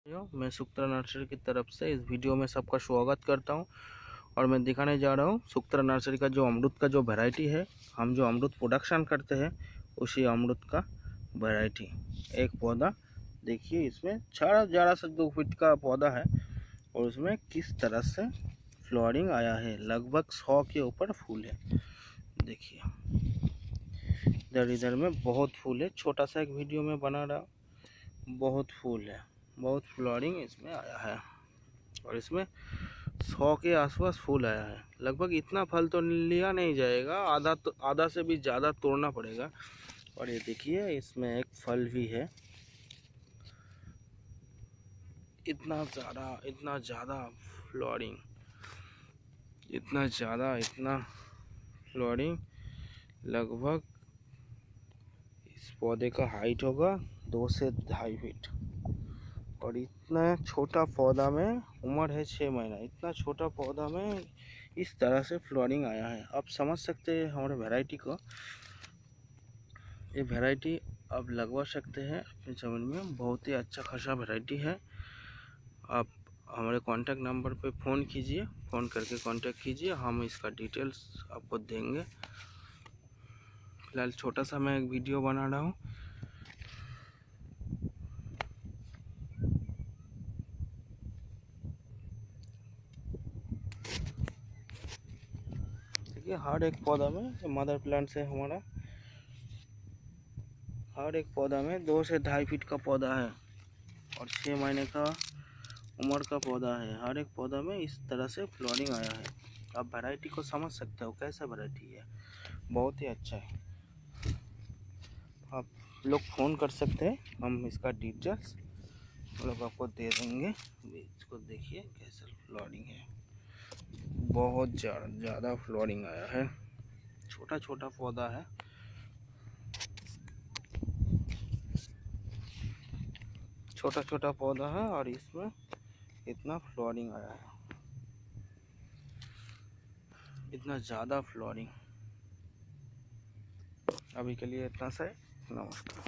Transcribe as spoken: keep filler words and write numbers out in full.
यो, मैं सुक्त्रा नर्सरी की तरफ से इस वीडियो में सबका स्वागत करता हूं और मैं दिखाने जा रहा हूं सुक्त्रा नर्सरी का जो अमरूद का जो वैरायटी है। हम जो अमरूद प्रोडक्शन करते हैं उसी अमरूद का वैरायटी एक पौधा देखिए। इसमें ज़्यादा ज़्यादा से दो फीट का पौधा है और उसमें किस तरह से फ्लावरिंग आया है। लगभग सौ के ऊपर फूल है। देखिए इधर इधर में बहुत फूल है। छोटा सा एक वीडियो में बना रहा, बहुत फूल है, बहुत फ्लावरिंग इसमें आया है और इसमें सौ के आसपास फूल आया है। लगभग इतना फल तो लिया नहीं जाएगा, आधा तो आधा से भी ज़्यादा तोड़ना पड़ेगा। और ये देखिए इसमें एक फल भी है। इतना ज़्यादा इतना ज़्यादा फ्लावरिंग, इतना ज़्यादा इतना फ्लावरिंग, लगभग इस पौधे का हाइट होगा दो से ढाई फीट और इतना छोटा पौधा में उम्र है छः महीना। इतना छोटा पौधा में इस तरह से फ्लावरिंग आया है। आप समझ सकते हैं हमारे वैरायटी को। ये वैरायटी आप लगवा सकते हैं अपने ज़मीन में। बहुत ही अच्छा खासा वैरायटी है। आप हमारे कांटेक्ट नंबर पे फ़ोन कीजिए, फ़ोन करके कांटेक्ट कीजिए, हम इसका डिटेल्स आपको देंगे। फिलहाल छोटा सा मैं एक वीडियो बना रहा हूँ। देखिए हर एक पौधा में मदर प्लांट से हमारा हर एक पौधा में दो से ढाई फीट का पौधा है और छः महीने का उम्र का पौधा है। हर एक पौधा में इस तरह से फ्लावरिंग आया है। आप वैरायटी को समझ सकते हो कैसा वैरायटी है। बहुत ही अच्छा है। आप लोग फ़ोन कर सकते हैं, हम इसका डिटेल्स लोग आपको दे देंगे। इसको देखिए कैसा फ्लावरिंग है। बहुत ज़्यादा ज़्यादा फ्लावरिंग आया है। छोटा छोटा पौधा है, छोटा छोटा पौधा है और इसमें इतना फ्लावरिंग आया है, इतना ज़्यादा फ्लावरिंग। अभी के लिए इतना सा है। नमस्कार।